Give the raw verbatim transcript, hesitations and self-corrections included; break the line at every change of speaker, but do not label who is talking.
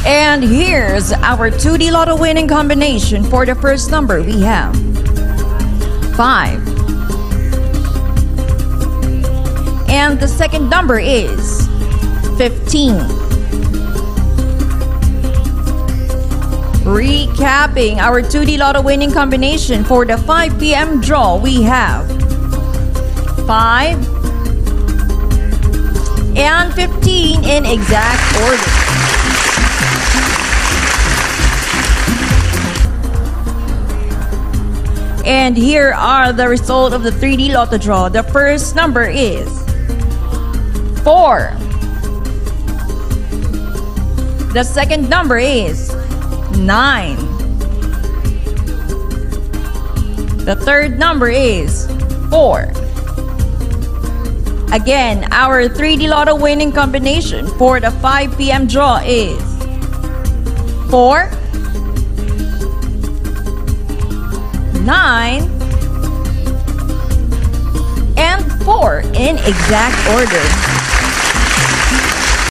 And here's our two D Lotto winning combination. For the first number, we have five. And the second number is fifteen. Recapping our two D Lotto winning combination for the five P M draw, we have five and fifteen in exact order. And here are the result of the three D Lotto draw. The first number is four. The second number is nine. The third number is four. Again, our three D Lotto winning combination for the five P M draw is four, nine, and four in exact order.